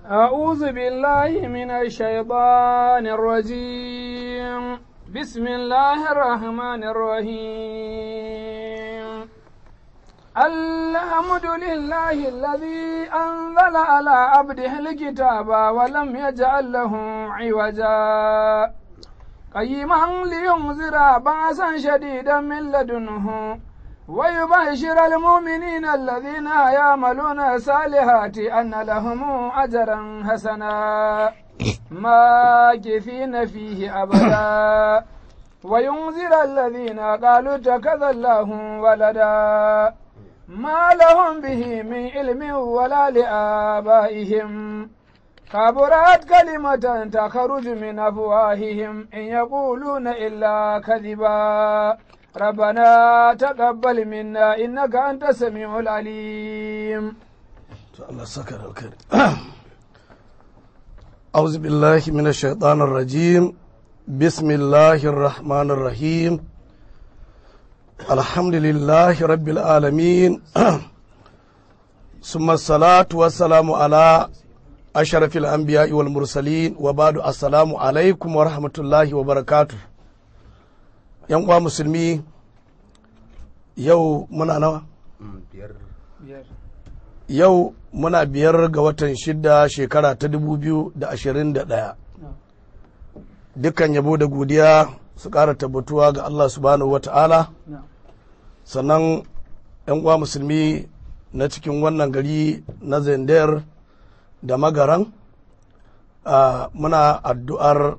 أعوذ بالله من الشيطان الرجيم بسم الله الرحمن الرحيم الحمد لله الذي أنزل على عبده الكتاب ولم يجعل له عوجا قيما لينذر بأسا شديدا من لدنه ويبشر المؤمنين الذين يعملون الصالحات أن لهم أجرا حسنا ماكثين فيه أبدا وينذر الذين قالوا اتخذ الله ولدا ما لهم به من علم ولا لآبائهم كبرت كلمة تخرج من أفواههم إن يقولون إلا كذبا ربنا تقبل منا إنك أنت السميع العليم. الله سكر الكريم. أعوذ بالله من الشيطان الرجيم بسم الله الرحمن الرحيم الحمد لله رب العالمين ثم الصلاة والسلام على أشرف الأنبياء والمرسلين وبعد السلام عليكم ورحمة الله وبركاته. yan uwa musulmi yau muna nawa? Yau muna 5 ga watan 6 shekara ta 2021. Dukkan yabo da godiya su ƙara tabbatuwa ga Allah subhanahu wata'ala. Sannan yan uwa musulmi na cikin wannan gari na Zender da Magaran muna addu'ar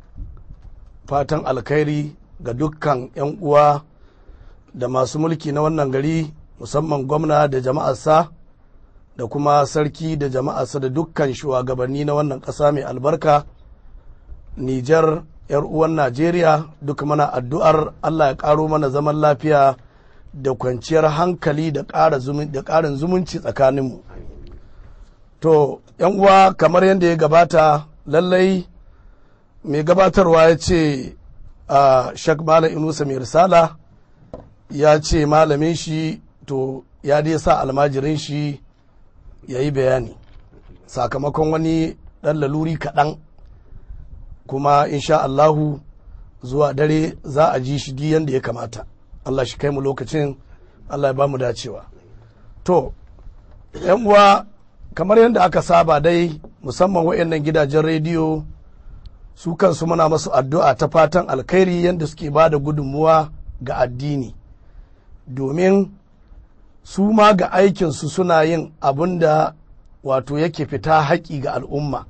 fatan alkhairi ga dukkan 'yan uwa da masu mulki na wannan gari, musamman gwamna da jama'arsa da kuma sarki da jama'arsa da dukkan shugabanni na wannan ƙasa mai albarka Nijar, 'yar uwan Najeriya. Duk mana addu'ar Allah ya ƙaro mana zaman lafiya da kwanciyar hankali da ƙarin zumunci tsakaninmu. To 'yan uwa, kamar yadda ya gabata, lallai mai gabatarwa ya ce Shak Malam Inusa mai risala ya ce malamin shi to ya dai sa almajirin shi ya yi bayani sakamakon wani ɗan laluri kaɗan, kuma insha Allahu zuwa dare za a ji shi yadda ya kamata. Allah shi kai mu lokacin, Allah ya ba mu dacewa. To, ‘yan uwa, kamar yadda aka saba dai, musamman waɗannan gidajen rediyo su kansu muna masu addu'a ta fatan alkhairi yadda suke ba da gudunmuwa ga addini, domin su ma ga aikinsu suna yin abin da wato yake fita haƙi ga al'umma,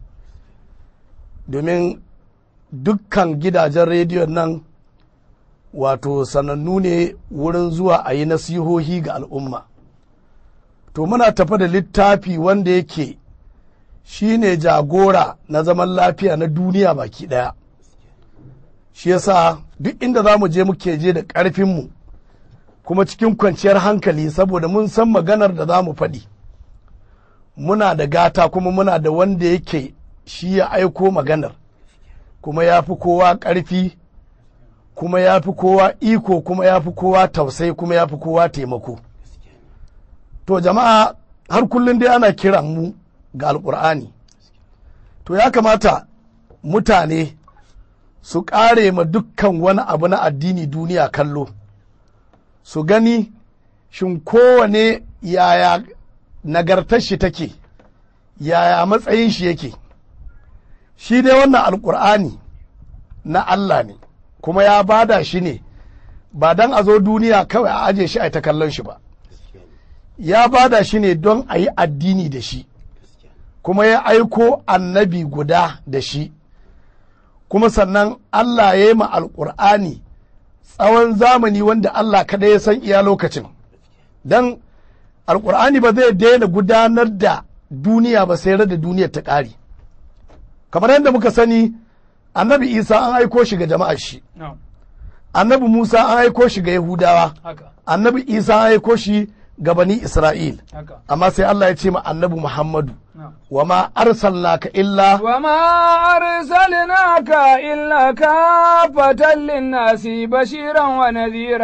domin dukkan gidajen rediyon nan wato sanannu ne wurin zuwa a yi nasihohi ga al'umma. To muna tafa da littafi wanda yake shi ne jagora na zaman lafiya na duniya baki ɗaya. Shi yasa duk inda za mu je muke je da ƙarfinmu kuma cikin kwanciyar hankali, saboda mun san maganar da za mu faɗi. Muna da gata kuma muna da wanda yake shi ya aiko maganar, kuma ya fi kowa ƙarfi, kuma ya fi kowa iko, kuma ya fi kowa tausayi, kuma ya fi kowa taimako. To jama'a, har kullum dai ana kiran mu ga alƙur'ani, to ya kamata mutane su ƙare ma dukkan wani abu na addini duniya kallo, su gani shin kowane yaya nagartar shi take, yaya matsayin shi yake. Shi dai wannan alƙur'ani na Allah ne, kuma ya bada shi ne ba don a zo duniya kawai a aje shi a ta kallon shi ba, ya bada shi ne don a yi addini da shi, kuma ya aiko annabi guda da shi, kuma sannan Allah ya yi ma alƙur'ani tsawon zamani wanda Allah kada ya san iya lokacin, don alƙur'ani ba zai daina gudanar da duniya ba sai da duniyar ta ƙare. Kamar yadda muka sani, annabi Isa an aiko shi ga jama'ar shi, annabi Musa an aiko shi ga Yahudawa, annabi Isa an aiko shi ga bani Isra'il, amma sai Allah ya ce ma annabi Muhammadu, wa ma arsalnaka illa kafatan linnasi bashiran wa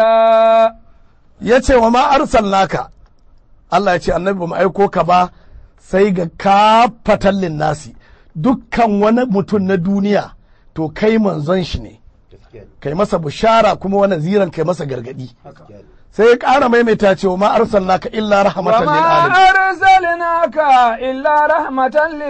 nadhira. Ya ce wa ma arsalnaka, Allah ya ce annabi ba mu aiko ka ba sai ga kafatallin nasi dukkan wani mutum na duniya to kai manzon shi ne, kai masa bushara kuma wani ziran kai masa gargadi. sai ya ƙara maimaita cewa ma arsalnaka illa rahmatan lil alamin. Wa ma arsalnaka illa rahmatan lil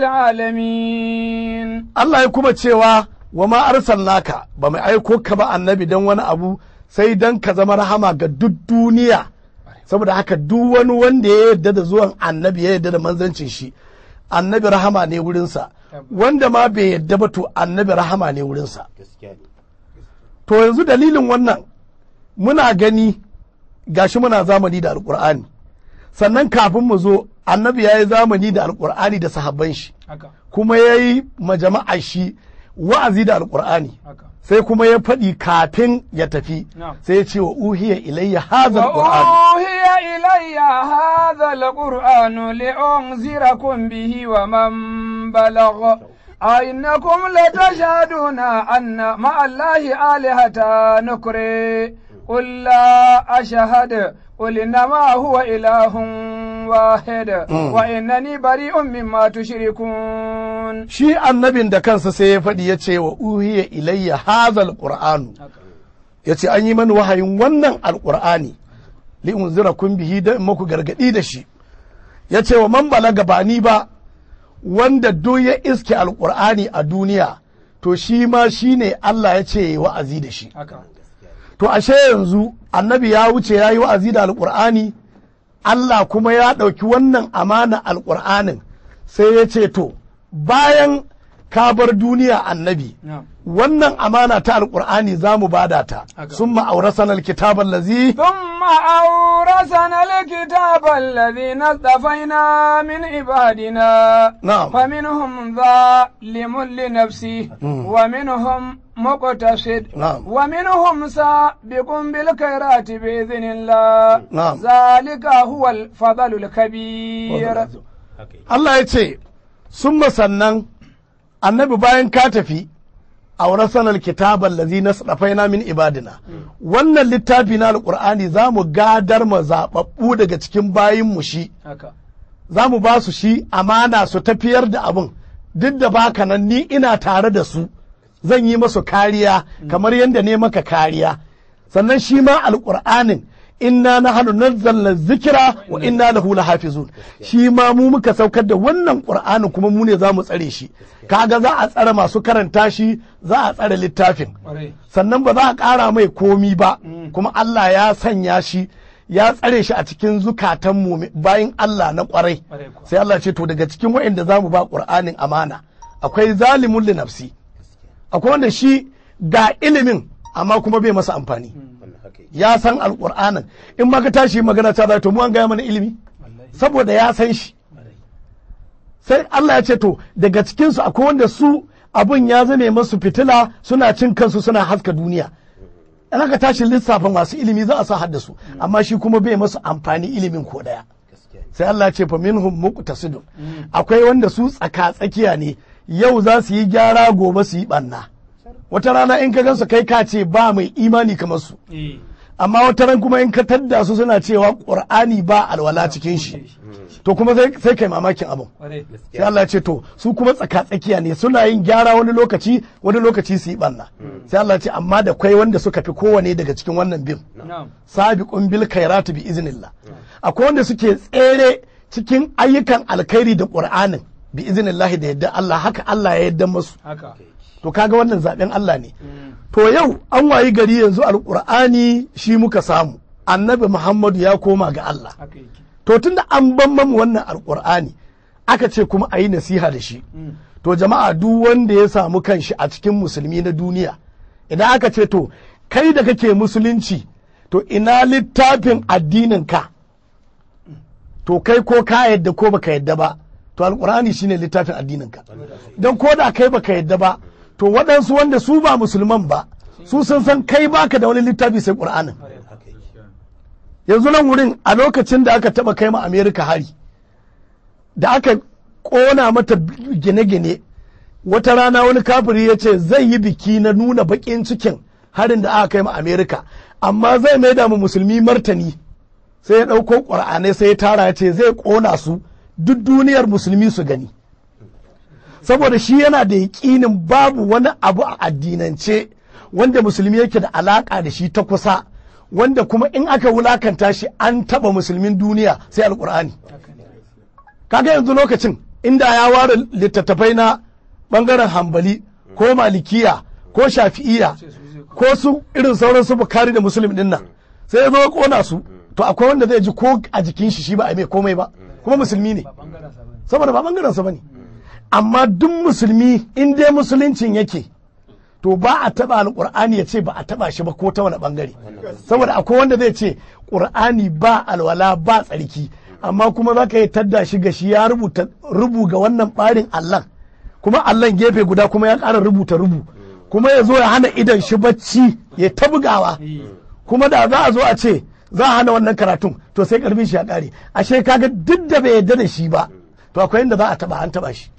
alamin. Allah ya kuma cewa wa ma arsalnaka, ba mai aiko ka ba annabi dan wani abu sai dan ka zama rahama ga duk duniya. Saboda haka duk wani wanda ya yarda da zuwan annabi ya yarda da manzancin shi, annabi rahama ne wurinsa. Wanda ma bai yarda ba to annabi rahama ne wurinsa. To yanzu dalilin wannan muna gani gashi muna zamani da alkur'ani, sannan kafin mu zo annabi ya yi zamani da alkur'ani da sahabban shi, kuma ya yi majama'ar shi wa'azi da alkur'ani, sai kuma ya faɗi kafin ya tafi sai ya ce wa uhiya ilayya hadha alqur'an uhiya ilayya hadha alqur'anu li'unzirakum bihi wa man balagha أئنكم لتشهدون أن مع الله آلهة نكري قل لا أشهد قل إنما هو إله واحد وإنني بريء مما تشركون. شيء النبي ده كان سيفدي يتشي وأوهي إلي هذا القرآن يتشي أني من وحي ونن القرآن لأنذركم به ده مكو غرغدي ده شي يتشي ومن بلغ باني با wanda duk ya iske alƙur'ani a duniya to shi ma shi ne Allah ya ce wa'azi da shi. To ashe yanzu annabi ya wuce ya yi wa'azi da alƙur'ani, Allah kuma ya ɗauki wannan amana alƙur'anin sai ya ce to bayan ka bar duniya annabi wannan amana ta alƙur'ani za mu bada ta. Summa aurasana alkitaba allazi أورثنا الكتاب الذين اصطفينا من عبادنا فمنهم ظالم لنفسه ومنهم مقتصد ومنهم سابق بالخيرات بإذن الله ذلك هو الفضل الكبير. الله يتي ثم سنن النبي باين كاتفي aurasana alkitaba allazi nasrafaina min ibadina, wannan littafi na alqur'ani zamu gadar ma zababbu daga cikin bayin mu shi, zamu ba su shi amana su tafiyar da abun, duk da baka nan ni ina tare da su zan yi masu kariya kamar yadda ne maka kariya. Sannan shi ma alqur'anin inna nahnu nazzalna dhikra wa inna lahu lahafizun, shi ma mu muka saukar da wannan qur'ani kuma mu ne zamu tsare shi. Kaga za a tsare masu karanta shi, za a tsare littafin, sannan ba za a ƙara mai komi ba, kuma Allah ya sanya shi ya tsare shi a cikin zukatan mu bayan Allah na ƙwarai. Sai Allah ce to daga cikin waɗanda za mu ba ƙur'anin amana akwai zalimun li nafsi, akwai wanda shi ga ilimin amma kuma bai masa amfani. Ya san alƙur'anin, in ma ka tashi magana ta zai to mu an gaya mana ilimi saboda ya san shi. Sai Allah ya ce to daga cikinsu akwai wanda su abun ya zame masu fitila, suna cin kansu suna haska duniya. In aka tashi lissafa masu ilimi za a sa haddasu, amma shi kuma bai masu amfani ilimin ko daya. Sai Allah ya ce fa minhum muqtasidun, akwai wanda su tsaka tsakiya ne, yau za su yi gyara gobe su yi banna. Wata rana in ka gansu kai ka ce ba mai imani kamar su, amma wata ran kuma in ka tadda su suna cewa ƙur'ani ba alwala cikin shi, to kuma sai kai mamakin abin. Sai Allah ya ce to su kuma tsaka-tsakiya ne, suna yin gyara wani lokaci su yi ɓanna. Sai Allah ya ce amma da kwai wanda suka fi kowane daga cikin wannan bin, sabiqun bil khairati bi iznillah, akwai wanda suke tsere cikin ayyukan alkhairi da ƙur'anin bi iznillah da yadda Allah, haka Allah ya yadda masu. To kaga wannan zaben Allah ne. To yau an wayi gari yanzu alƙur'ani shi muka samu, annabi Muhammadu ya koma ga Allah. To tunda an ban mamu wannan alƙur'ani aka ce kuma a yi nasiha da shi. To jama'a duk wanda ya samu kanshi a cikin musulmi na duniya, idan aka ce to kai da kake musulunci to ina littafin addinin ka, to kai ko ka yadda ko baka yadda ba, to alƙur'ani shine littafin addinin ka. Don ko da kai baka yadda ba, to waɗansu wanda su ba musulman ba su sun san kai baka da wani littafi sai ƙur'anin. Yanzu nan wurin a lokacin da aka taɓa kai ma Amerika hari, da aka ƙona mata gine-gine, wata rana wani kafiri ya ce zai yi biki na nuna baƙin cikin harin da aka kai ma Amerika, amma zai maida mu musulmi martani, sai ya ɗauko ƙur'anai sai ya tara ya ce zai ƙona su duk duniyar musulmi su gani, saboda shi yana da yaƙinin babu wani abu a addinance wanda musulmi yake da alaƙa da shi ta kusa, wanda kuma in aka wulakanta shi an taɓa musulmin duniya sai alƙur'ani. Kaga yanzu lokacin inda ya ware littattafai na ɓangaren hambali ko malikiya ko shafi'iya ko su irin sauran su bukari da musulmi din nan, sai ya zo ya kona su, to akwai wanda zai ji ko a jikin shi ba a mai komai ba, kuma musulmi ne, saboda ba bangaren sa bane. Amma duk musulmi in dai musuluncin yake, to ba a taba alqur'ani ya ce ba a taba shi ba ko ta wani bangare, saboda akwai wanda zai ce qur'ani ba alwala ba tsarki, amma kuma za ka yi tadda shi ga shi ya rubu ga wannan barin Allah, kuma Allah gefe guda kuma ya ƙara rubuta rubu, kuma ya zo ya hana idan shi bacci ya ta bugawa, kuma da za a zo a ce za a hana wannan karatun to sai karfin shi ya ƙare. Ashe kaga duk da bai yarda da shi ba, to akwai inda za a taba an taba shi.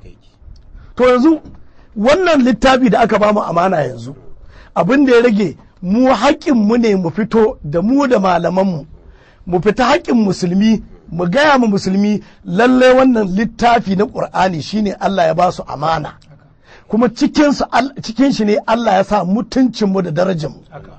To yanzu wannan littafi da aka bamu amana yanzu, abin da ya rage mu haƙƙinmu ne mu fito da mu da malamanmu mu fita haƙƙin musulmi, mu gaya mu musulmi lallai wannan littafi na ƙur'ani shine Allah ya ba su amana, kuma cikin shi ne Allah ya sa mutuncinmu da darajarmu.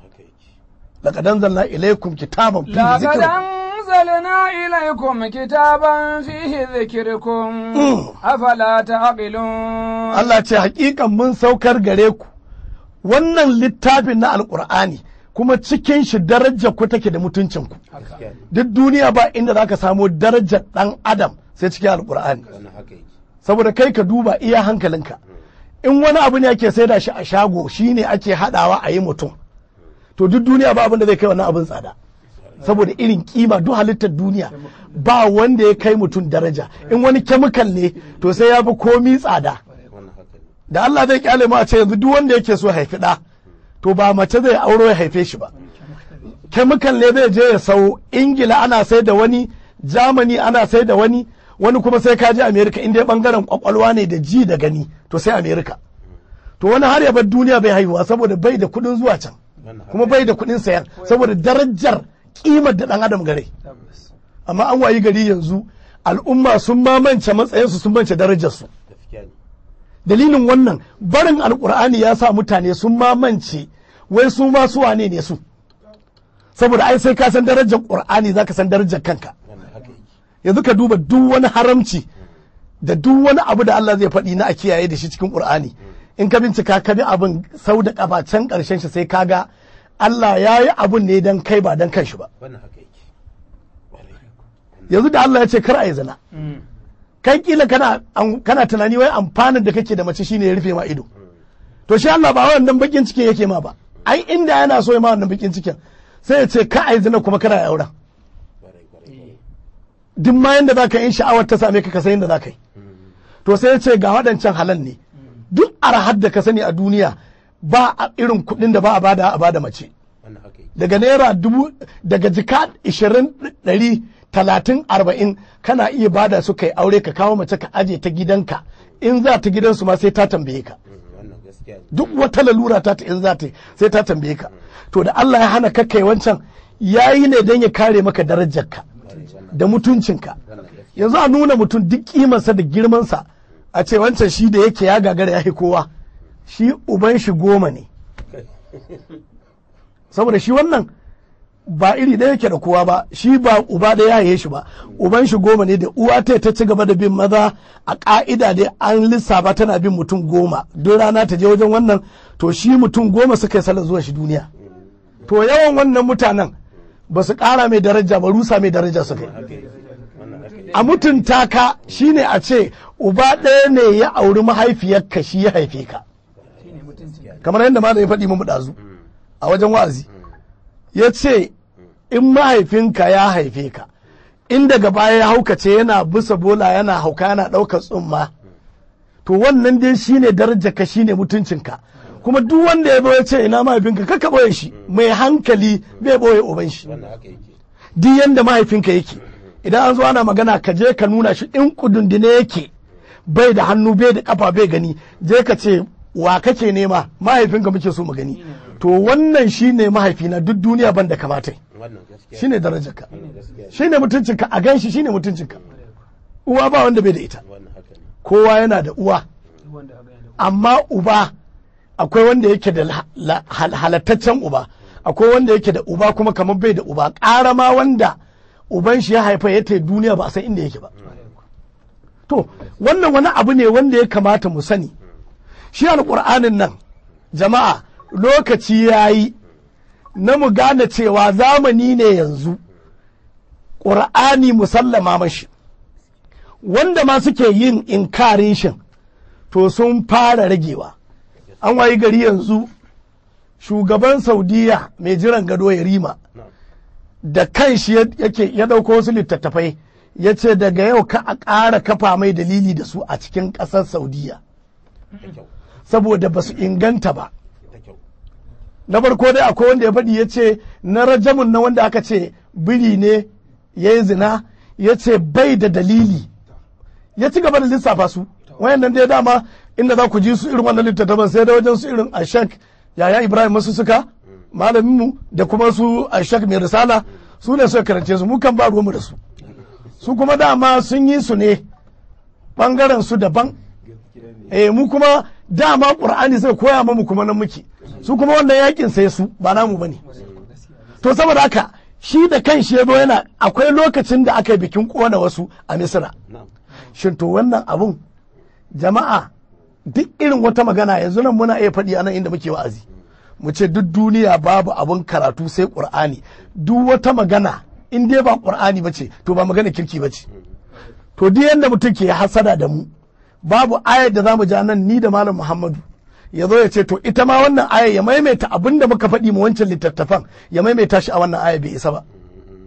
laqad anzalna ilaykum kitaban fihi dhikrukum أنزلنا إليكم كتابا فيه ذكركم أفلا تعقلون. Allah ce hakikan mun saukar gare ku wannan littafin na alƙur'ani, kuma cikin shi darajar ku take da mutuncin ku. Duk duniya ba inda zaka samu darajar ɗan adam sai cikin alƙur'ani. Saboda kai ka duba iya hankalinka, in wani abu ne ake saida shi a shago shine ake haɗawa a yi mutum, to duk duniya ba abin da zai kai wannan abin tsada. Saboda irin kima duk halittar duniya ba wanda ya kai mutum daraja. In wani kemikal ne to sai ya fi komi tsada. Da Allah zai kyale mu a ce yanzu duk wanda yake so haifi ɗa, to ba mace zai auro ya haife shi ba. Kemikal ne zai je ya sau, Ingila ana sai da wani, Germany ana sai da wani kuma sai ka je America, inda ya bangaren kwakwalwa ne da ji da gani to sai America. To wani har ya bar duniya bai haihuwa saboda bai da kuɗin zuwa can, kuma bai da kuɗin sayan, saboda darajar kimar da ɗan adam gare. Amma an wayi gari yanzu al'umma sun mamance matsayinsu, sun mance darajarsu. Dalilin wannan barin alƙur'ani ya sa mutane sun mamance wai su ma su wane ne su, saboda ai sai ka san darajar ƙur'ani za ka san darajar kanka. Yanzu ka duba duk wani haramci da duk wani abu da Allah zai faɗi na a kiyaye da shi cikin ƙur'ani, in ka bincika ka bi abin sau da ƙafa can ƙarshen shi sai ka ga Allah ya yi abun ne don kai ba don kanshi ba. Yanzu da Allah ya ce kar a yi zina, kai kila kana tunani wai amfanin da kake da mace shine ya rufe ma ido, to shi Allah ba wannan bakin cikin yake ma ba. Ai inda yana so ya ma wannan bakin cikin sai ya ce ka a yi zina kuma kana yi auren. Duk ma yanda za ka yi sha'awar ta same ka ka san yanda za ka yi. To sai ya ce ga waɗancan halal ne, duk arahar da ka sani a duniya ba a irin kuɗin da ba a bada mace. Daga naira 1000, daga jika 20, 100, 30, 40 kana iya bada su kai aure ka kawo mace ka aje ta gidanka, in za ta gidansu ma sai ta tambaye ka. Duk wata lalura ta in za ta sai ta tambaye ka. To da Allah ya hana ka kai wancan, yayi ne don ya kare maka darajarka da mutuncinka. Yanzu a nuna mutum duk kimarsa da girmansa, a ce wancan shi da yake ya gagara ya kowa, shi uban shi 10 ne. Saboda shi wannan ba iri ɗaya yake da kowa ba, shi ba uba da ya haye shi ba, uban shi 10 ne, da uwa ta ci gaba da bin maza a ƙa'ida dai an lissafa tana bin mutum 10, don rana ta je wajen wannan, to shi mutum 10 suka yi sallar zuwa shi duniya. To yawan wannan mutanen ba su ƙara mai daraja ba, rusa mai daraja suka yi. A mutunta ka shine a ce uba ɗaya ne ya auri mahaifiyarka, shi ya haife ka, kamar yadda malam ya faɗi mu ɗazu a wajen wa'azi, ya ce in mahaifinka ya haife ka, in daga baya ya haukace yana bisa bola yana hauka yana ɗaukar tsumma, to wannan dai shine darajarka, shine mutuncinka. Kuma duk wanda ya ya ce ina mahaifinka, kaka ɓoye shi, mai hankali bai ɓoye uban shi. Duk yanda mahaifinka yake, idan an zo ana magana ka je ka nuna shi, in kudundune yake bai da hannu bai da kafa bai gani, je ka ce wa kake nema, mahaifinka muke so mu gani. To wannan shine mahaifina, duk duniya ban da kamata, shine darajarka, shine mutuncinka, a ganshi shine mutuncinka. uwa ba wanda bai da ita, kowa yana da uwa, amma uba akwai wanda yake da halattaccen uba, akwai wanda yake da uba kuma kamar bai da uba, ƙara ma wanda uban shi ya haifa ya ta duniya ba a san inda yake ba. To wannan wani abu ne wanda ya kamata mu sani, shi alƙur'anin nan jama'a lokaci ya yi na mu gane cewa zamani ne yanzu ƙur'ani musallama mashi, wanda ma suke yin inkarin shin to sun fara ragewa. An wayi gari yanzu shugaban Saudiya mai jiran gado ya rima da kanshi ya ɗauko wasu littattafai ya ce daga yau ka a ƙara kafa mai dalili da su a cikin ƙasar Saudiya saboda ba su inganta ba. Na farko dai akwai wanda ya faɗi ya ce na rajamun na wanda aka ce biri ne ya yi zina, ya ce bai da dalili, ya ci gaba da lissafa su wayannan dai dama inda za ku ji su irin wannan littattafan sai da wajen su irin Ashak Yaya Ibrahim masu suka malaminmu da kuma su Ashak mai risala su ne suka karance su, mu kan ba ruwanmu da su, su kuma dama sun yi su ne bangaren su daban, mu kuma dama Qur'ani suka koya mamu kuma nan muke, su kuma wannan yakin sai su ba namu bane. To saboda haka shi da kan shi yazo yana akwai lokacin da aka yi bikin kona wasu a Misra. Shin to wannan abun jama'a duk irin wata magana yanzu nan muna iya faɗi anan inda muke wa'azi mu ce duk duniya babu abun karatu sai Qur'ani, duk wata magana in dai ba Qur'ani bace to ba magana kirki bace. To duk yanda mutum ke hasada da mu babu ayar da zamu ja nan ni da Malam Muhammadu ya zo ya ce to ita ma wannan aya ya maimaita abin da muka faɗi mu wancan littattafan ya maimaita shi a wannan aya bai isa ba.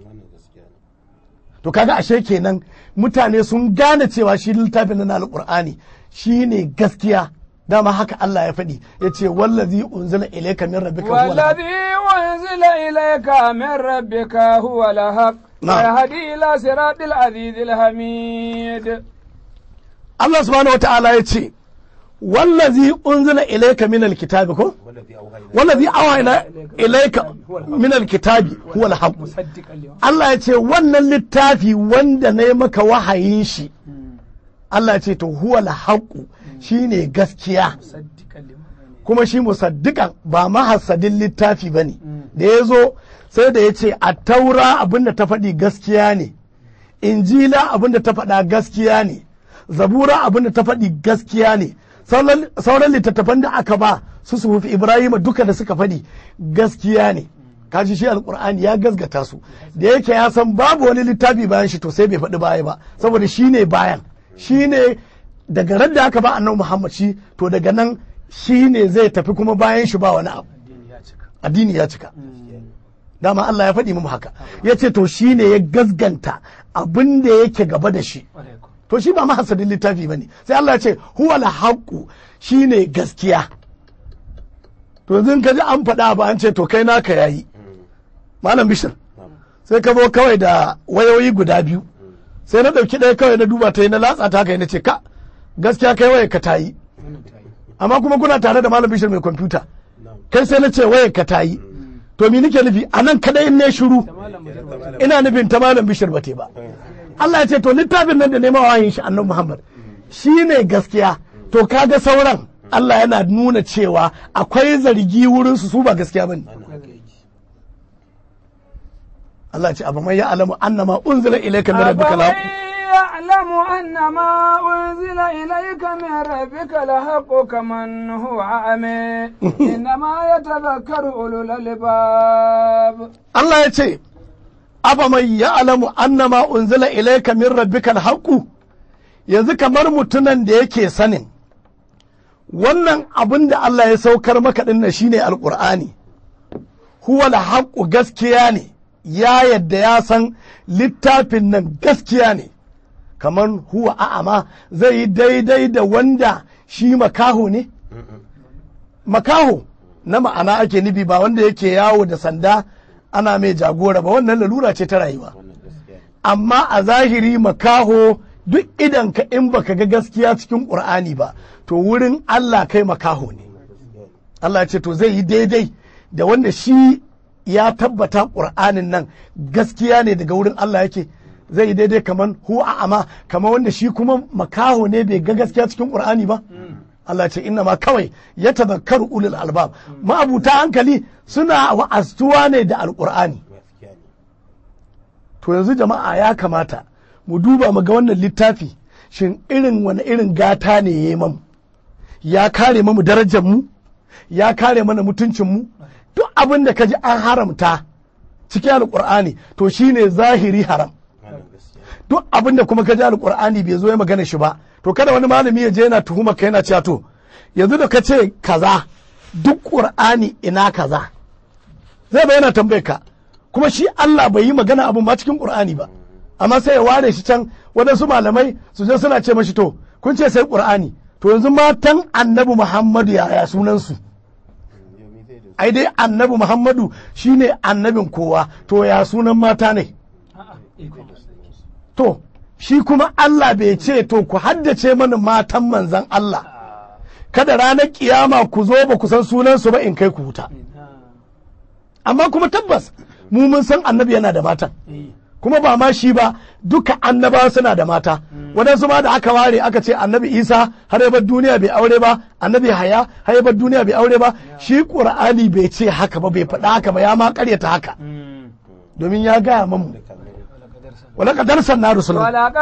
To kaga ashe kenan mutane sun gane cewa shi littafin na alqur'ani shine gaskiya, dama haka Allah ya faɗi ya ce wallazi unzila ilayka min rabbika huwa wallazi unzila ilayka min rabbika huwa al-haq yahdi ila siratil azizil hamid. Allah subhanahu wataala ya ce wallazi unzila ilayka min alkitabi ko wallazi awa ilayka min alkitabi huwa alhaq. Allah ya ce wannan littafi wanda na yi maka wahayin shi, Allah ya ce to huwa alhaq shine gaskiya, kuma shi musaddiqan ba mahassadin littafi bane. Da ya zo sai da ya ce a taura abinda ta faɗi gaskiya ne, injila abinda ta faɗa gaskiya ne, zabura abinda ta faɗi gaskiya ne, sauran littattafan da aka ba su sufi Ibrahim duka da suka faɗi gaskiya ne. Kaji shi alkur'ani ya gasgata su, da yake ya san babu wani littafi bayan shi to sai bai faɗi baya ba, saboda shi ne bayan, shi ne daga ran da aka ba annabi Muhammad shi to daga nan shi ne zai tafi kuma bayan shi ba wani abu, addini ya cika. Dama Allah ya faɗi mu haka, ya ce to shi ne ya gasganta abin da yake gaba da shi. To shi ba mahassadin littafi ba ne, sai Allah ya ce huwal haqqu shi ne gaskiya. To yanzu ka ji an faɗa ba an ce to kai naka yayi Malam Bishir, sai ka zo kawai da wayoyi guda biyu, sai na ɗauki ɗaya kawai na duba ta yi na latsa ta kai na ce ka gaskiya kai wayar ka tayi, amma kuma kuna tare da Malam Bishir mai kwamfuta, kai sai na ce wayar ka tayi. To me nake nufi a nan kadai in ne shiru ina nufin ta Malam Bishir ba te ba. Allah ya ce to littafin nan da nema wahayin shi annabi Muhammad shi ne gaskiya. To kaga sauran Allah yana nuna cewa akwai zargi wurin su ba gaskiya bane. Allah ya ce abu mai ya'lamu annama unzila ilayka min rabbika la ya'lamu annama unzila ilayka min rabbika la haqqu kaman huwa ame innama yatadhakkaru ulul albab. Allah ya ce aba mai ya'lamu annama unzila ilayka min rabbika al-haqqu, yanzu kamar mutunan da yake sanin wannan abin da Allah ya saukar maka din nan shine alqur'ani, huwa al-haqqu gaskiya ne, ya yadda ya san littafin nan gaskiya ne, kamar huwa a'ama zai yi daidai da wanda shi makaho ne? Makaho na ma'ana ake nufi ba wanda yake yawo da sanda ana mai jagora ba, wannan lalura ce ta rayuwa. Amma a zahiri makaho duk idan ka in baka ga gaskiya cikin Qur'ani ba to wurin Allah kai makaho ne. Allah ce to zai yi daidai da wanda shi ya tabbata Qur'anin nan gaskiya ne daga wurin Allah yake. zai daidai kaman hu a'ama kamar wanda shi kuma makaho ne bai ga gaskiya cikin Qur'ani ba Allah ce inna ma kawai ya tazakkaru ulul albab ma'abuta hankali suna wa'astuwa ne da alqur'ani. To yanzu jama'a ya kamata mu duba mu ga wannan littafi shin wani irin gata ne ya yi mamu, ya kare mamu darajar mu, ya kare mana mutuncin mu. Duk abin da kaji an haramta cikin alqur'ani to shine zahiri haram. Duk abin da kuma kaji alqur'ani bai zo ya magana shi ba, to kada wani malami ya je yana tuhuma ka yana cewa to yanzu da ka ce kaza duk qur'ani ina kaza, zai bayyana tambayar ka, kuma shi Allah bai yi magana abin ma cikin qur'ani ba, amma sai ya ware shi can waɗansu malamai su je suna ce mashi to kun ce sai qur'ani, to yanzu matan annabi Muhammadu yaya sunansu? Ai dai annabi Muhammadu shine annabin kowa, to ya sunan mata ne? To shi kuma Allah bai ce to ku haddace mana matan manzan Allah, kada ranar kiyama ku zo ba ku san sunansu ba in kai ku wuta. Amma kuma tabbas mu mun san annabi yana da matan, kuma ba ma shi ba duka annabawa suna da mata. Waɗansu ma da aka ware aka ce annabi Isa har ya bar duniya bai aure ba, annabi Haya har ya bar duniya bai aure ba, shi Qur'ani bai ce haka ba, bai faɗa haka ba, ya ma ƙaryata haka, domin ya gaya mamu ولقد أرسلنا رسلا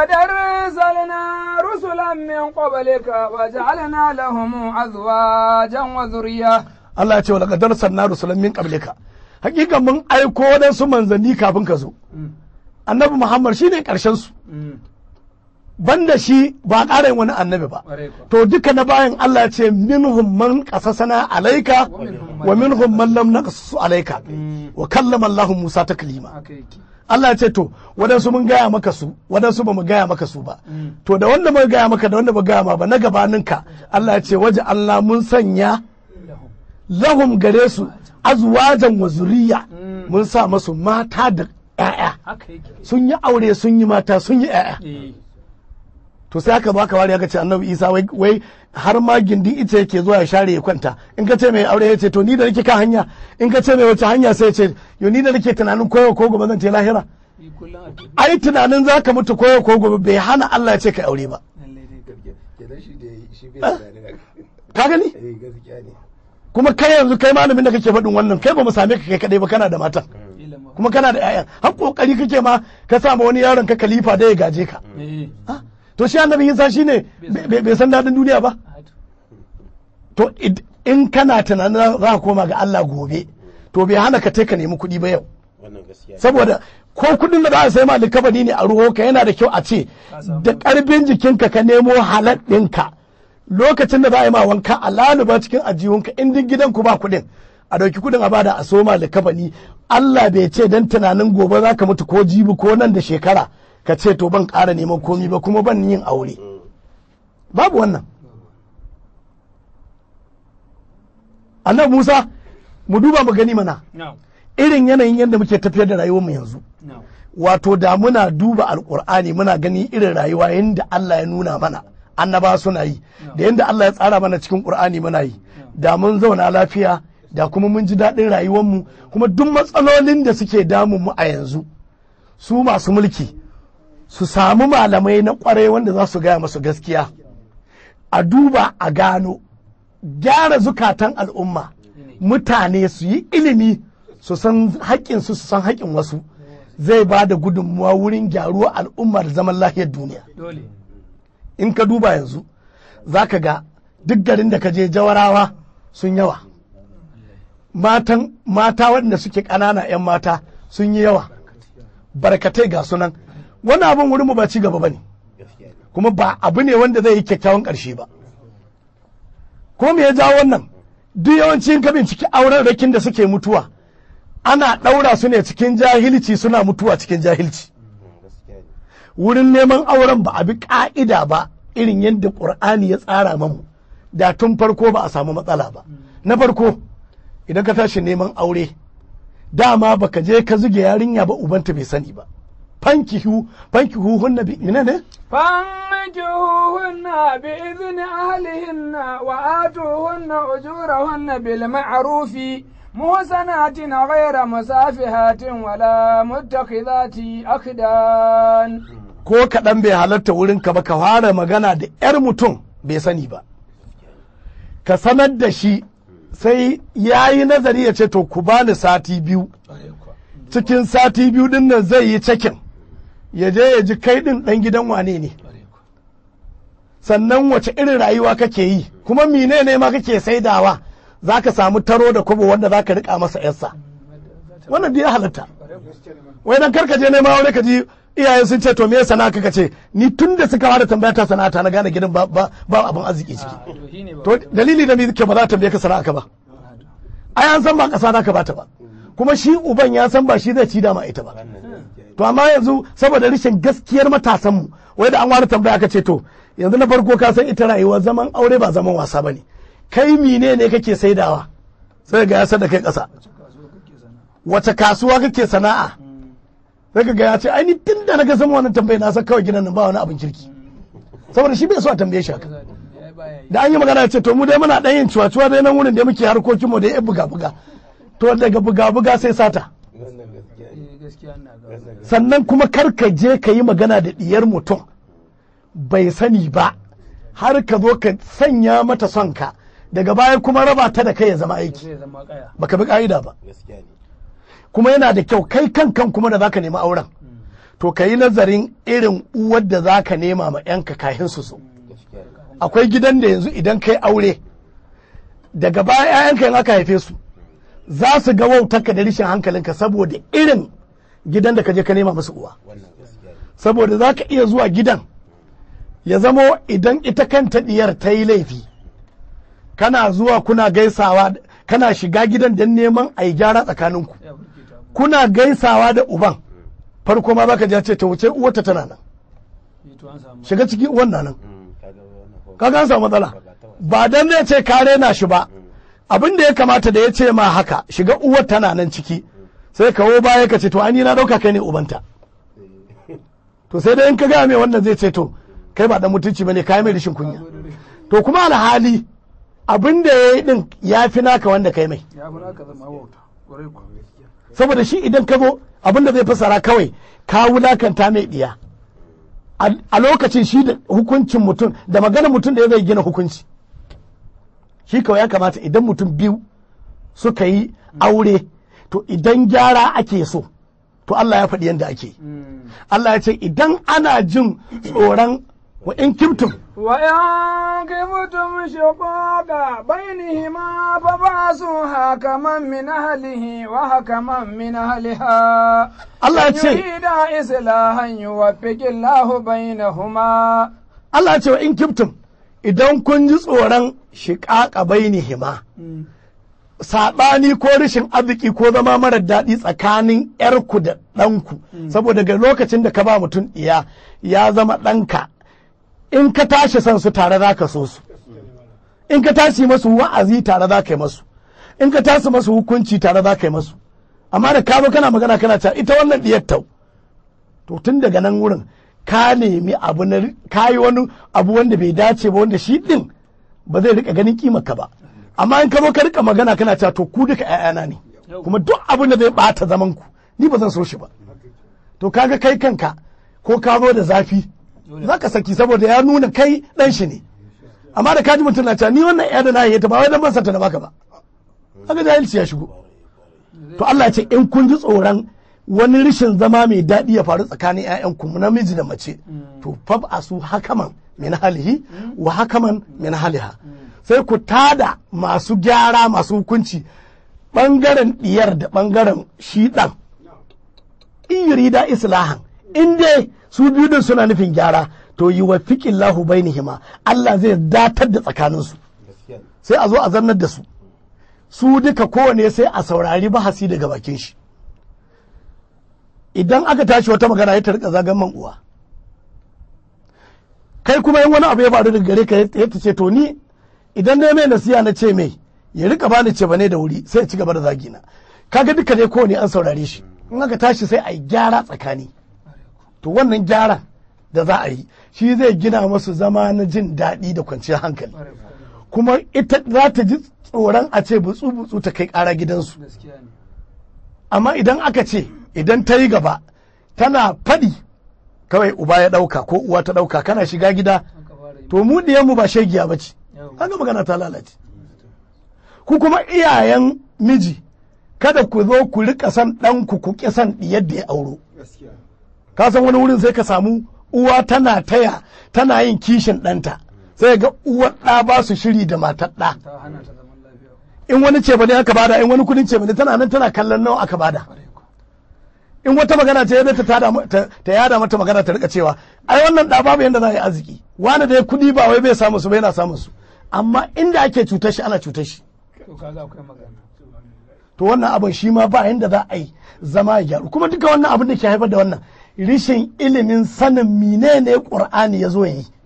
من قبلك وجعلنا لهم أزواجا وذرية. الله يقول ولقد أرسلنا رسلا من قبلك. حقيقة من أيكو ودنسو منزلني كافن كزو. النبي محمد شيني كرشنسو. banda shi ba ƙara wani annabi ba, to duka na bayan Allah ce minhum man qasasana alaika wa minhum man lam naqsus alaika wa kallama Allah Musa taklima. Allah ce to wadansu mun gaya maka su, wadansu ba mu gaya maka su ba, to da wanda mun gaya maka da wanda ba gaya ma ba na gabaninka Allah ce waje Allah mun sanya lahum gare su azwajan wa zuriya, mun sa masu mata da ƴaƴa, sun yi aure sun yi mata sun yi ƴaƴa. To sai aka baka wari aka ce annabi Isa wai har ma gindin ita yake zuwa ya share ya kwanta, in ka ce mai aure ya ce to ni da nake kan hanya, in ka ce mai wace hanya sai ya ce yo ni da nake tunanin koyo ko gobe zan je lahira. Ai tunanin zaka mutu koyo ko gobe bai hana Allah ya ce ka aure ba. Ka gani? Kuma kai yanzu kai malamin da kake faɗin wannan kai ba mu same ka kai kadai ba, kana da matan kuma kana da 'ya'yan, har kokari kake ma ka sa ma wani yaron ka khalifa da ya gaje ka. To shi annabi Isa shine bai san dadin duniya ba. To in kana tunanin za ka koma ga Allah gobe, to bai hana ka ka nemi kuɗi ba yau, saboda ko kuɗin da za a sai ma likabani ne a ruho ka, yana da kyau a ce da ƙarfin jikinka ka nemo halal ɗinka, lokacin da za a yi ma wanka a laluba cikin ajiyunka, in duk gidanku ba kuɗin a ɗauki kuɗin a bada a soma likabani. Allah bai ce dan tunanin gobe za ka mutu ko jibi ko nan da shekara ka ce to ban ƙara neman komi ba kuma ban yin aure, babu wannan. Annabi Musa mu duba mu gani mana irin yanayin yadda muke tafiyar da rayuwarmu yanzu, wato da muna duba alƙur'ani muna gani irin rayuwa yadda Allah ya nuna mana annaba suna yi da yadda Allah ya tsara mana cikin ƙur'ani muna yi, da mun zauna lafiya, da kuma mun ji daɗin rayuwarmu, kuma duk matsalolin da suke damun mu a yanzu su masu mulki su samu malamai na kwarai wanda za su gaya masu gaskiya, a duba a gano, gyara zukatan al'umma, mutane su yi ilimi su san haƙƙinsu su san haƙƙin wasu, zai ba da gudunmuwa wurin gyaruwa al'umma da zaman lafiyar duniya. In ka duba yanzu za ka ga duk garin da ka je jawarawa sun yawa, mata waɗanda suke ƙanana 'yan mata sun yi yawa, barkatai ga sunan. Wannan abin wurinmu ba ci gaba ba ne, kuma ba abu ne wanda zai yi kyakkyawan ƙarshe ba. Ko me ya jawo wannan? Duk yawancin ka binciki auren rakin da suke mutuwa, ana ɗaura su ne cikin jahilci, suna mutuwa cikin jahilci. Wurin neman auren ba a bi ƙa'ida ba irin yadda ƙur'ani ya tsara mamu, da tun farko ba a samu matsala ba. Na farko, idan ka tashi neman aure, dama baka je ka zuge yarinya ba, ubanta bai sani ba. fankihuhunna بإذن أهلهن وآتوهن أجورهن بالمعروف محسنات غير مسافحات ولا متخذات أخدان. ko kaɗan bai halatta wurinka ba ka fara magana da 'yar mutum bai sani ba, ka sanar da shi sai ya yi nazari ya ce to ku bani sati biyu, cikin sati biyu din nan zai yi cakin ya je ya ji kai ɗin ɗan gidan wane ne, sannan wace irin rayuwa kake yi, kuma mine ne ma kake saidawa, za ka samu taro da kwabo wanda za ka riƙa masa yarsa. Wannan da ya halatta. Wai dan karka je nema aure ka ji iyaye sun ce to me sana'a kaka ce ni tun da suka fara tambaya ta sana'a ta na gane gidan ba abin arziki ciki. To dalili da me ke ba za ta tambaye ka sana'a ka ba. Ai an san ba kasa ka bata ba. Kuma shi uban ya san ba shi zai ci dama ita ba. To amma yanzu saboda rashin gaskiyar matasan mu wai da an wani tambaya ka ce to yanzu na farko ka san ita rayuwa zaman aure ba zaman wasa bane. Kai mine ne kake saidawa sai ga ya da kai ƙasa. Wace kasuwa kake sana'a sai ka ga ya ce ai ni tun da na ga sama wannan tambayi na san kawai gidan nan ba wani abin kirki saboda shi bai so a tambaye shi haka. Da an yi magana ya ce to mu dai muna ɗan yin cuwa-cuwa dai nan wurin da muke harkokin mu da ya buga-buga, to daga buga-buga sai sata. Sannan kuma kar ka je ka yi magana da ɗiyar mutum bai sani ba har ka zo ka sanya mata son ka daga baya kuma raba ta da kai ya zama aiki baka bi ka'ida ba. Kuma yana da kyau kai kankan kuma da zaka nemi auren to ka yi nazarin irin uwar da zaka nema ma yanka kahin su so. Akwai gidan da yanzu idan kai aure daga baya 'ya'yanka in aka haife su za su ga wautarka da rishin hankalinka saboda irin gidan da ka je ka nema musu uwa. Saboda za ka iya zuwa gidan ya zamo idan ita kanta diyar ta yi laifi kana zuwa kuna gaisawa, kana shiga gidan don neman a yi gyara tsakaninku, kuna gaisawa da uban farko ma baka ce ta wuce uwarta tana nan, shiga ciki uwan na nan, kaga an samu matsala. Ba dan zai ce ka rena shi ba, abin da ya kamata da ya ce ma haka shiga uwar tana nan ciki sai kawo baya ka ce to ani na dauka kai ne ubanta. To sai dai in ka gaya mai wannan zai ce to kai ba dan mutunci bane kai mai rishin kunya. To kuma alhali abin da ya yi din ya fi naka wanda kai mai, saboda shi idan ka zo abin da zai fasara kawai ka wulakanta mai diya a lokacin shi da hukuncin mutum da magana mutum da ya zai gina hukunci. Shi kawai ya kamata idan mutum biyu suka yi aure to idan gyara ake so to Allah ya faɗi yadda ake. Allah ya ce idan ana jin tsoron wa in kimtum شقاق بينهما فبعثوا حكما من أهله وحكما من أهلها يريد إصلاحا يوفق الله بينهما. Allah ya ce wa in kimtum idan kun ji tsoron shiƙaƙa bainihima saɓani ko rashin arziki ko zama marar daɗi tsakanin ‘yarku da ɗanku, saboda ga lokacin da ka ba mutum ɗiya ya zama ɗanka, in ka tashi son su tare za ka so su, in ka tashi masu wa'azi tare za ka yi masu, in ka tashi masu hukunci tare za ka yi masu. Amma da ka zo kana magana kana cewa ita wannan ɗiyar tau, to tun daga nan wurin ka nemi abu na ka yi wani abu wanda bai dace ba wanda shi ɗin ba zai rika ganin kimarka ba. Amma in ka zo ka rika magana kana cewa to ku duka ƴaƴana ne kuma duk abin da zai bata zaman ku ni ba zan so shi ba, to kaga kai kanka ko ka zo da zafi za ka saki saboda ya nuna kai dan shi ne. Amma da kaji mutum na cewa ni wannan ƴa da na yi ta ba wai dan ban santa da baka ba, kaga jahilci ya shigo. To Allah ya ce in kun ji tsoron wani rishin zama mai daɗi ya faru tsakanin ƴaƴanku namiji da mace to fab'asu hakaman min halihi wa hakaman min haliha, sai ku tada masu gyara masu hukunci ɓangaren ɗiyar da ɓangaren shi ɗan. In yurida islahan in dai su biyu din suna nufin gyara to yi wa fiƙillahu bainihima Allah zai datar da tsakaninsu, sai a zo a zannar da su su duka kowane sai a saurari bahasi daga bakin shi. Idan aka tashi wata magana ya rika zagan man uwa, kai kuma yin wani abu ya faru daga gare ka ya ce to ni idan dai mai nasiya na ce mai ya rika bani ce bane da wuri sai ya ci gaba da zagina. Kaga duka dai kowane an saurare shi, in aka tashi sai a yi gyara tsakani. To wannan gyaran da za a yi shi zai gina masu zama na jin daɗi da kwanciyar hankali. kuma ita za ta ji tsoron a ce butsu ta kai ƙara gidansu. Amma idan aka ce idan ta yi gaba tana faɗi kawai uba ya ɗauka ko uwa ta ɗauka kana shiga gida to mu ɗiyanmu ba shegiya ba ce, haka magana ta lalace. Ku kuma iyayen miji kada ku zo ku rika san ɗanku ku ƙi san yadda ya auro. Ka san wani wurin sai ka samu uwa tana taya tana yin kishin ɗanta sai ga uwar ɗa ba su shiri da matar ɗa. In wani ce bane aka bada, in wani kudin ce bane tana nan tana kallon nawa aka bada. In wata magana ce ta yada mata magana ta rika cewa ai wannan ɗa babu yanda za a yi arziki, wani da ya kudi ba wai bai samu su ba yana samun su, amma inda ake cutar shi ana cutar shi. To wannan abin shi ma ba yanda za a yi zama ya gyaru. Kuma duka wannan abin da ke haifar da wannan rishin ilimin sanin menene Qur'ani ya zo ya yi.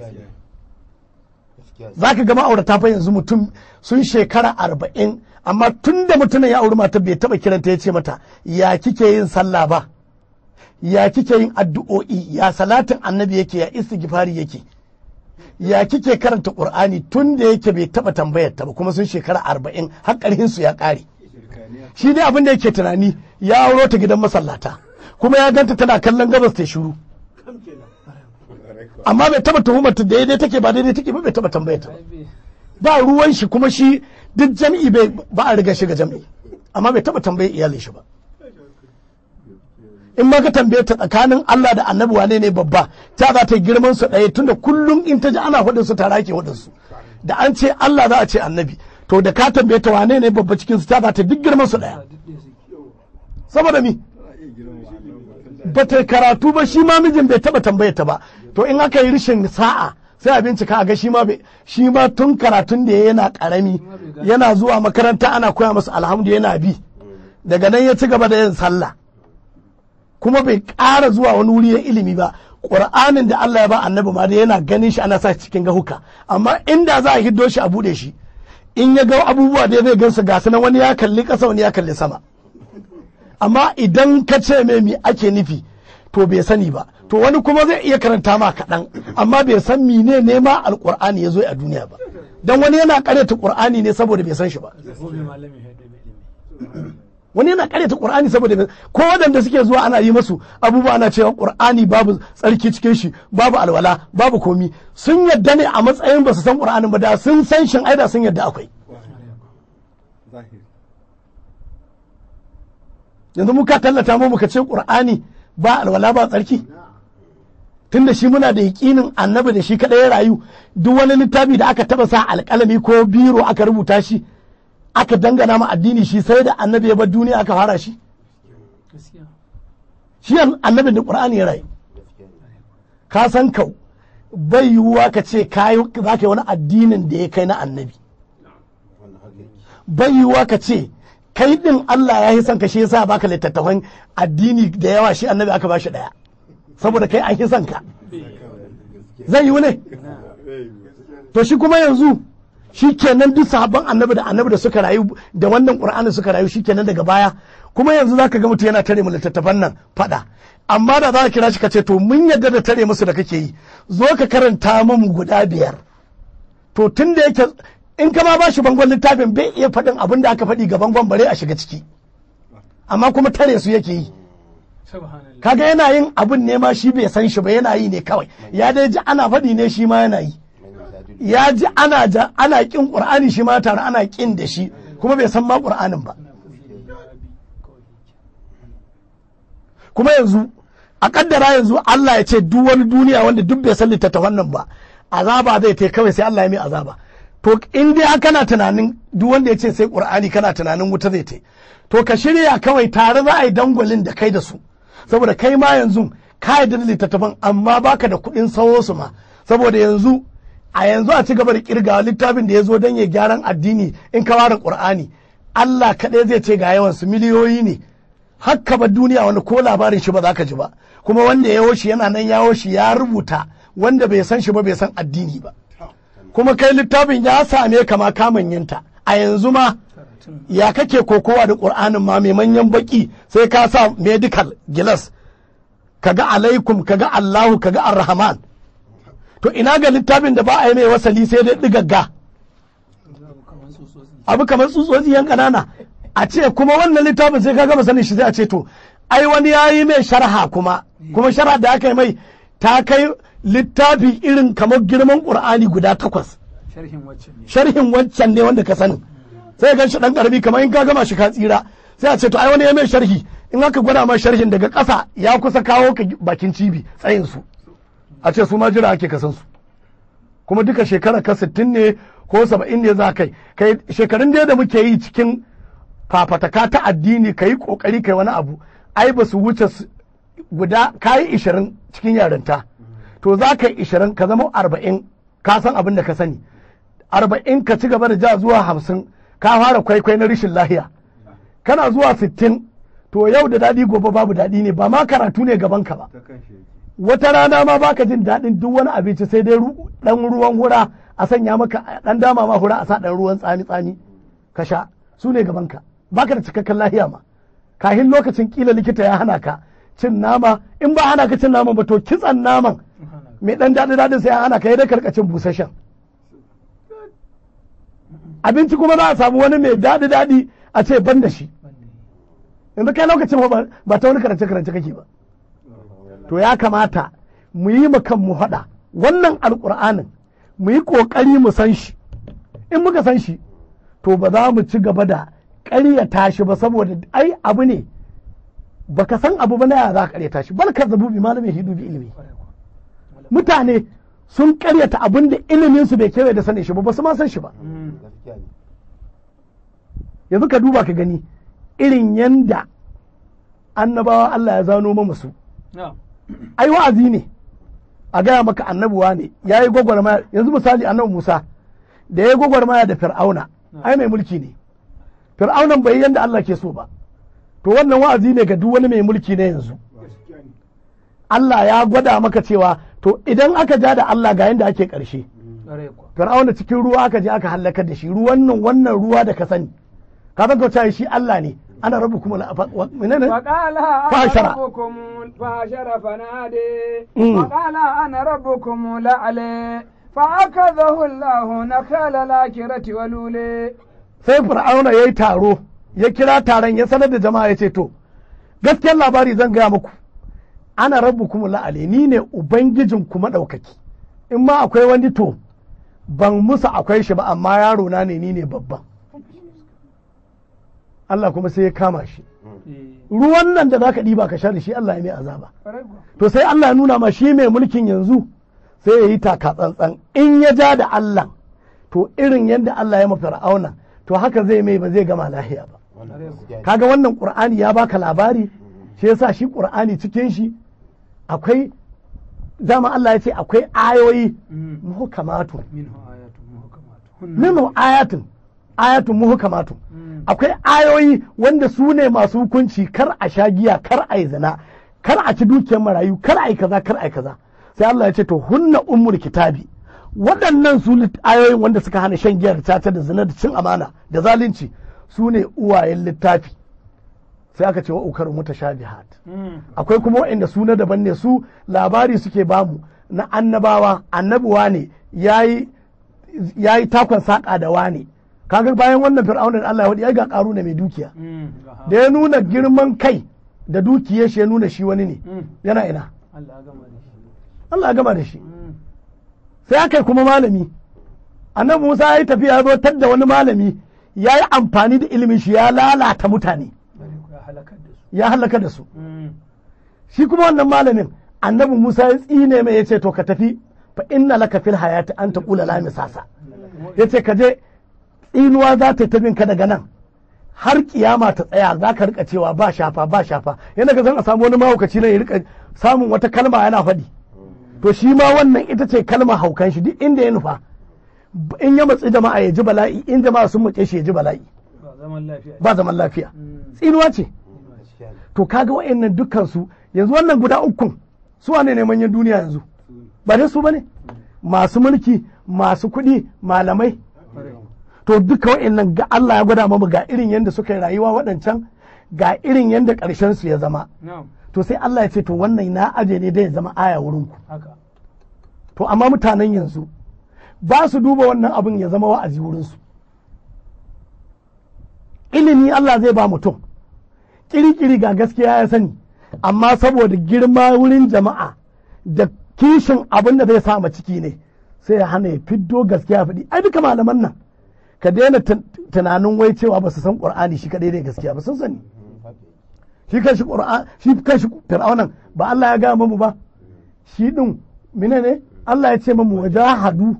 Za ka ga ma'aurata fa yanzu mutum sun shekara 40 amma tun da mutumin ya auri mata bai taba kiranta ya ce mata ya kike yin sallah ba, ya kike yin addu'o'i, ya salatin annabi yake, ya istighfari yake, ya kike karanta Qur'ani, tun da yake bai taba tambayar ta ba, kuma sun shekara 40 har ƙarhin su ya ƙare. Shi dai abin da yake tunani ya auro ta gidan masallata kuma ya ganta tana kallon gabas ta shiru, amma bai taba tuhumar ta daidai take ba daidai take ba, bai taba tambayar ta ba ruwan shi. kuma shi duk jami'i ba a riga shiga jami'i, amma bai taba tambayar iyalin shi ba. In ma ka tambaye ta tsakanin Allah da Annabi wane ne babba, ta za ta girman su ɗaya, tunda kullum in ta ji ana hudun su tare ake hudun su, da an ce Allah za a ce Annabi, to da ka tambaye ta wane ne babba cikin su ta za ta duk girman su ɗaya. Saboda mi ba ta karatu ba, shi ma mijin bai taba tambayar ta ba. To in aka yi rishin sa'a sai a bincika a ga shi ma tun karatun da yana karami yana zuwa makaranta ana koya masa alhamdu yana bi, daga nan ya ci gaba da yin sallah kuma bai ƙara zuwa wani wuri ya ilimi ba. Ƙur'anin da Allah ya ba Annabi ma da yana ganin shi ana sa cikin gahuka, amma inda za a hiddo shi a bude shi in ya ga abubuwa da zai gansu ga su nan, wani ya kalli ƙasa wani ya kalli sama. Amma idan ka ce mai mi ake nufi to bai sani ba, to wani kuma zai iya karanta ma kaɗan amma bai san mine ne ma alƙur'ani ya zo a duniya ba, don wani yana ƙaryata ƙur'ani ne saboda bai san shi ba. Wani yana ƙaryata ƙur'ani saboda ko waɗanda suke zuwa ana yi masu abubuwa ana cewa ƙur'ani babu tsarki cikin shi, babu alwala, babu komi, sun yadda ne a matsayin ba su san ƙur'anin ba, da sun san shin aida sun yadda akwai. Yanzu muka tallata mu muka ce ƙur'ani ba alwala ba tsarki, tunda shi muna da yaƙinin Annabi da shi kaɗai ya rayu. Duk wani littafi da aka taɓa sa alƙalami ko biro aka rubuta shi aka dangana ma addini shi sai da Annabi ya bar duniya aka fara shi. Shi Annabin da Qur'ani ya rayu. Ka san kau bai yiwuwa ka ce za ka yi wani addinin da ya kai na Annabi. Bai yiwuwa ka ce kai din Allah ya yi son ka, shi yasa baka littattafan addini da yawa, shi Annabi aka bashi ɗaya saboda kai an yi son ka. Zai yiwu ne? To shi kuma yanzu shi kenan duk sahabban Annabi da suka rayu da wannan Qur'ani suka rayu, shi kenan daga baya kuma yanzu zaka ga mutum yana tare mu littattafan nan fada, amma da za ka kira shi ka ce to mun yadda da tare musu da kake yi, zo ka karanta mu guda 5. To tun da yake in ka ba shi bangon littafin bai iya faɗin abin da aka faɗi ga bangon bare a shiga ciki, amma kuma tare su yake yi. Kaga yana yin abin ne ma shi bai san shi ba, yana yi ne kawai, ya dai ji ana faɗi ne shi ma yana yi, ya ji ana ƙin Ƙur'ani shi ma tare ana ƙin da shi, kuma bai san ma Ƙur'anin ba. Kuma yanzu a ƙaddara yanzu Allah ya ce duk wani duniya wanda duk bai san littattafan nan ba azaba zai ta kawai sai Allah ya mai azaba. To in dai kana tunanin duk wanda ya ce sai Qur'ani kana tunanin wuta zai ta, to ka shirya kawai tare za a yi dangwalin da kai da su, saboda kai ma yanzu ka yi da littattafan amma baka da kuɗin sawo su ma, saboda yanzu a ci gaba da kirgawa littafin da ya zo don ya gyaran addini in ka ware Qur'ani Allah kaɗai zai ce ga yawan su miliyoyi ne, haka ba duniya wani ko labarin shi ba za ka ji ba, kuma wanda ya shi yana nan ya shi ya rubuta, wanda bai san shi ba bai san addini ba. Kuma kai littafin ya same ka ma ka manyanta a yanzu ma, ya kake kokowa da Qur'anin ma mai manyan baki sai ka sa medical gilas, kaga alaikum, kaga Allahu, kaga ar-Rahman. To ina ga littafin da ba a yi mai wasali sai dai digagga, abu kamar tsutsotsi yan ƙanana, a ce kuma wannan littafin sai ka gama sanin shi sai a ce to ai wani ya yi mai sharha kuma sharha da aka yi mai ta kai littafi irin kamar girman ƙur'ani guda 8 sharhin wancan ne wanda ka sani sai gan shi ɗan ƙarami kamar in ka gama shi ka tsira sai a ce to ai wani ya mai sharhi in aka gwada ma sharhin daga ƙasa ya kusa kawo ka bakin cibi tsayin su a ce su ma jira ake kasan su kuma duka shekara ka 60 ne ko 70 ne za kai shekarun da muke yi cikin fafataka ta addini ka yi kokari kai wani abu ai ba su wuce guda kayi 20 cikin yarinta to za ka yi 20 ka zama 40 ka san abin da ka sani 40 ka ci gaba da ja zuwa 50 ka fara kwaikwai na rashin lahiya kana zuwa 60 to yau da daɗi gobe babu daɗi ne ba ma karatu ne gaban ka ba wata rana ma baka jin daɗin duk wani abinci sai dai ɗan ruwan hura a sanya maka ɗan dama ma hura a sa ɗan ruwan tsami ka sha su ne gaban ka baka da cikakken lahiya ma kahin lokacin kila likita ya hana ka cin nama in ba hana ka cin naman ba to kitsan naman mai ɗan daɗin sai ya hana ka yi da karkacin busasshen abinci kuma za a samu wani mai daɗi a ce ban da shi yanzu kai lokacin ba ta wani karance kake ba to ya kamata mu yi kan mu haɗa wannan alƙur'anin mu yi ƙoƙari mu san shi in muka san shi to ba za mu ci gaba da ƙaryata shi ba saboda ai abu ne baka san abu ba na ya za ka ƙaryata shi bal kazzabu bi malamin hidu bi ilimi mutane sun ƙaryata abin da ilimin su bai kewaye da sanin shi ba su ma san shi ba yanzu ka duba ka gani irin yanda annabawa Allah ya zano masu ai wa'azi ne a gaya maka annabuwa ne ya yi gwagwarmaya yanzu misali annabi Musa da ya yi gwagwarmaya da Fir'auna ai mai mulki ne Fir'aunan bai yanda Allah ke so ba to wannan wa'azi ne ga duk wani mai mulki na yanzu Allah ya gwada maka cewa to idan aka ja da Allah ga yanda ake ƙarshe Fir'auna cikin ruwa aka je aka halakar da shi wannan ruwa da ka sani ka san ko shi Allah ne ana rabbukum menene fashara fanade faqala ana rabbukum la'ala fa'akadahu Allah nakala lakirati walule sai Fir'auna yayi taro ya kira taron ya sanar da jama'a ya ce to gaskiyar labari zan gaya muku ana rabbukum la'ala ni ne ubangijin ku madaukaki in ma akwai wani to ban musu akwai shi ba amma yaro na ne ni ne babban Allah kuma sai ya kama shi ruwan nan da zaka ɗiba ka sha da shi Allah ya mai azaba to sai Allah ya nuna ma shi mai mulkin yanzu sai ya yi taka tsantsan in ya ja da Allah to irin yadda Allah ya ma Fir'auna to haka zai mai ba zai gama lahiya ba kaga wannan Qur'ani ya baka labari shi yasa shi Qur'ani cikin shi akwai dama Allah ya ce akwai ayoyi muhkamatu minhu ayatun muhkamatu akwai ayoyi wanda su ne masu hukunci kar a sha giya kar a yi zina kar a ci dukiyar marayu kar a yi kaza kar a yi kaza sai Allah ya ce to hunna ummul kitabi waɗannan su ayoyin wanda suka hana shan giyar caca da zina da cin amana da zalunci su ne uwayen littafi sai aka ce wa ukaru mutashabihat akwai kuma waɗanda su na daban ne su labari suke bamu na annabawa annabuwa ne yayi takon saƙa da wane kaga bayan wannan Fir'aunin Allah ya wadi ya ga karu ne mai dukiya da ya nuna girman kai da dukiyar shi ya nuna shi wani ne yana ina Allah ya gama da shi sai aka yi kuma malami annabi Musa ya yi tafiya ya zo da wani malami ya yi amfani da ilimin shi ya lalata mutane ya halaka da su shi kuma wannan malamin annabi Musa ya tsine mai ya ce to ka tafi fa inna laka fil hayati an taqula la misasa ya ce ka je tsinuwa za ta yi ka daga nan har kiyama ta tsaya za ka rika cewa ba shafa yana ga zan a samu wani mahaukaci ne ya rika samun wata kalma yana faɗi to shi ma wannan ita ce kalma haukan shi duk inda ya nufa in ya matsi jama'a ya ji bala'i in jama'a sun mace shi ya ji bala'i ba zaman lafiya tsinuwa ce to kaga wa'annan dukkan su yanzu wannan guda ukun su wane ne manyan duniya yanzu ba dai su bane masu mulki masu kuɗi malamai to duka wa'annan ga Allah ya gwada mamu ga irin yadda suka yi rayuwa waɗancan ga irin yadda ƙarshen su ya zama to sai Allah ya ce to wannan na aje ne dai ya zama aya wurin ku to amma mutanen yanzu ba su duba wannan abin ya zama wa'azi wurin su ilimi Allah zai ba mutum kirkiri ga gaskiya ya sani, amma saboda girma wurin jama'a da kishin abin da zai sa ciki ne sai ya hana ya fiddo gaskiya faɗi. Ai duka malaman nan ka daina tunanin wai cewa ba su san Qur'ani shi kadai ne gaskiya ba, sun sani. Shi kanshi Qur'an, shi kanshi Fir'aunan ba Allah ya ga mu ba, shi din menene Allah ya ce mu wajahadu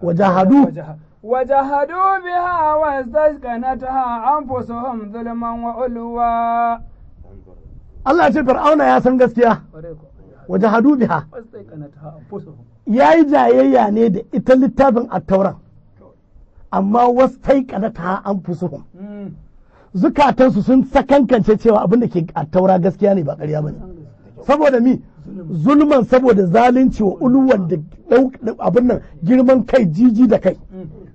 وجحدوا بها واستيقنتها أنفسهم ظلما وعلوا. Allah ce Fir'auna ya san gaskiya, wajahadu biha, ya yi jayayya ne da ita littafin attauran, amma wastaiqanatha anfusuhum, zukatansu sun sakankance cewa abin da ke attaura gaskiya ne ba ƙarya bane. Saboda mi zulman, saboda zalunci wa uluwan da abin nan girman kai, jiji da kai.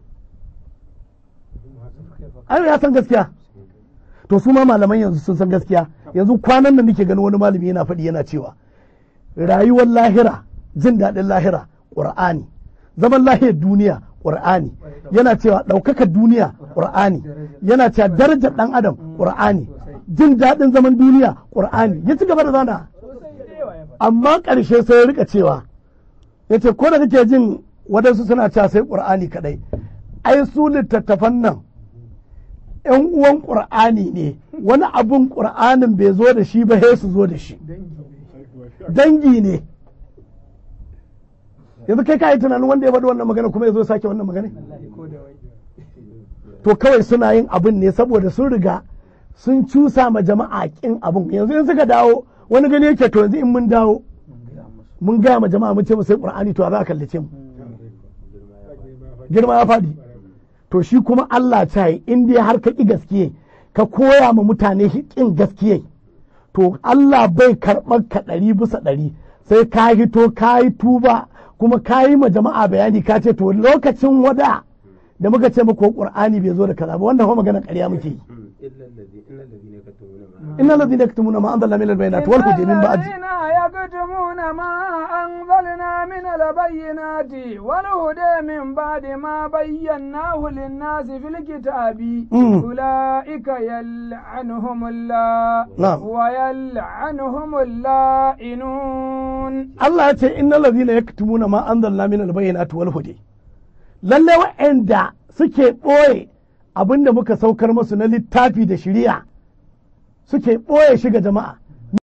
Ai ya san gaskiya. To su ma malaman yanzu sun san gaskiya. Yanzu kwanan nan nake gani wani malami yana faɗi yana cewa rayuwar lahira, jin daɗin lahira Qur'ani, zaman lahiyar duniya Qur'ani, yana cewa ɗaukakar duniya Qur'ani, yana cewa darajar ɗan adam Qur'ani, jin daɗin zaman duniya Qur'ani, ya ci gaba da zana. Amma ƙarshe sai ya rika cewa, ya ce ko da kake jin waɗansu suna cewa sai Qur'ani kaɗai, ai su littattafan nan ‘yan uwan ƙur'ani ne, wani abun ƙur'anin bai zo da shi ba sai su zo da shi, dangi ne. Yanzu kai ka yi tunanin wanda ya faɗi wannan magana kuma ya zo sake wannan magana? To kawai suna yin abin ne saboda sun riga sun cusa ma jama'a ƙin abin. Yanzu in suka dawo wani gani yake to yanzu in mun dawo mun gaya ma jama'a mun ce mu sai ƙur'ani to a za a kallace mu. Girma ya faɗi. To shi kuma Allah ta yi in dai har ka ƙi gaskiye ka koya ma mutane ƙin gaskiye, to Allah bai karɓar ka 100% sai ka hito ka yi tuba kuma ka yi ma jama'a bayani ka ce to lokacin wada da muka ce muku Qur'ani bai zo da kaza ba, wannan kuma magana ƙarya muke yi. إن الذين يكتمون ما أنزلنا من البينات والهدى من بعد يكتمون ما أنزلنا من البينات والهدى من بعد ما بيناه للناس في الكتاب أولئك يلعنهم الله ويلعنهم اللائنون. الله يقول إن الذين يكتمون ما أنزلنا من البينات والهدى lalle wa'anda suke ɓoye abinda muka saukar musu na littafi da shari'a suke ɓoye shi ga jama'a